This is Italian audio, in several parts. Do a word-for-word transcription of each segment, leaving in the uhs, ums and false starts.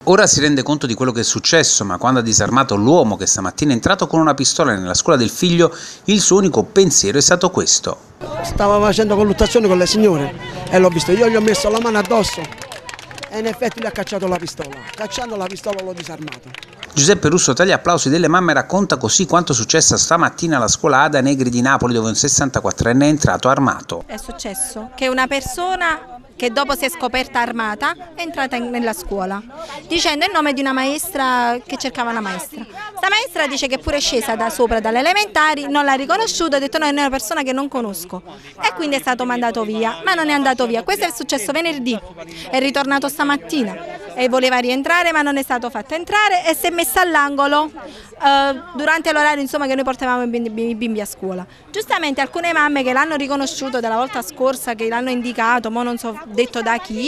Ora si rende conto di quello che è successo, ma quando ha disarmato l'uomo che stamattina è entrato con una pistola nella scuola del figlio, il suo unico pensiero è stato questo. Stava facendo colluttazione con le signore e l'ho visto, io gli ho messo la mano addosso e in effetti gli ha cacciato la pistola. Cacciando la pistola l'ho disarmato. Giuseppe Russo tra gli applausi delle mamme racconta così quanto è successo stamattina alla scuola Ada Negri di Napoli, dove un sessantaquattrenne è entrato armato. È successo che una persona che dopo si è scoperta armata è entrata in, nella scuola dicendo il nome di una maestra che cercava una maestra. Sta maestra dice che pure è scesa da sopra dalle elementari, non l'ha riconosciuto, ha detto no, è una persona che non conosco e quindi è stato mandato via, ma non è andato via. Questo è successo venerdì, è ritornato stamattina e voleva rientrare ma non è stato fatto entrare e si è messa all'angolo eh, durante l'orario insomma che noi portavamo i bimbi, i bimbi a scuola. Giustamente alcune mamme che l'hanno riconosciuto dalla volta scorsa, che l'hanno indicato, ma non so detto da chi,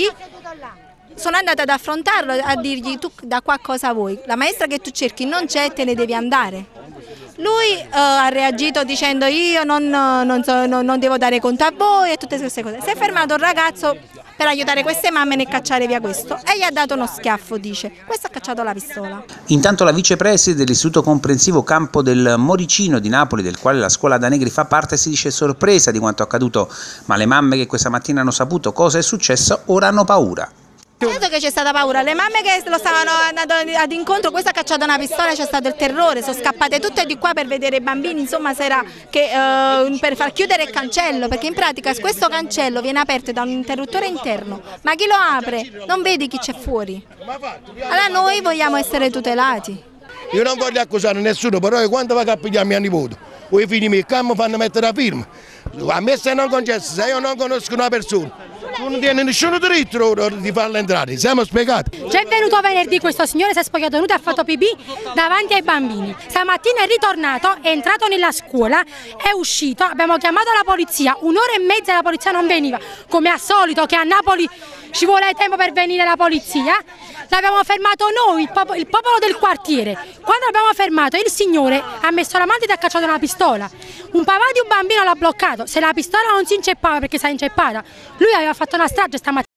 sono andate ad affrontarlo, a dirgli tu da qua cosa vuoi, la maestra che tu cerchi non c'è, te ne devi andare. Lui uh, ha reagito dicendo io non, non, so, non, non devo dare conto a voi e tutte queste cose. Si è fermato un ragazzo per aiutare queste mamme nel cacciare via questo e gli ha dato uno schiaffo, dice. Questo ha cacciato la pistola. Intanto la vicepreside dell'Istituto Comprensivo Campo del Moricino di Napoli, del quale la scuola Ada Negri fa parte, si dice sorpresa di quanto accaduto, ma le mamme che questa mattina hanno saputo cosa è successo ora hanno paura. Certo che c'è stata paura, le mamme che lo stavano andando ad incontro, questa ha cacciato una pistola, c'è stato il terrore, sono scappate tutte di qua per vedere i bambini, insomma era che, eh, per far chiudere il cancello, perché in pratica questo cancello viene aperto da un interruttore interno, ma chi lo apre non vede chi c'è fuori. Allora noi vogliamo essere tutelati. Io non voglio accusare nessuno, però quando va a pigliare mia nipote, o i figli miei mi fanno mettere la firma, a me se non concesso, se io non conosco una persona, non tiene nessun diritto di farla entrare, siamo spiegati. C'è venuto venerdì questo signore, si è spogliato nudo e ha fatto pipì davanti ai bambini. Stamattina è ritornato, è entrato nella scuola, è uscito, abbiamo chiamato la polizia, un'ora e mezza la polizia non veniva, come al solito che a Napoli ci vuole tempo per venire la polizia. L'abbiamo fermato noi, il popolo, il popolo del quartiere. Quando l'abbiamo fermato il signore ha messo la mano e ha cacciato una pistola. Un papà di un bambino l'ha bloccato, se la pistola non si inceppava perché si è inceppata, lui aveva fatto una strage stamattina.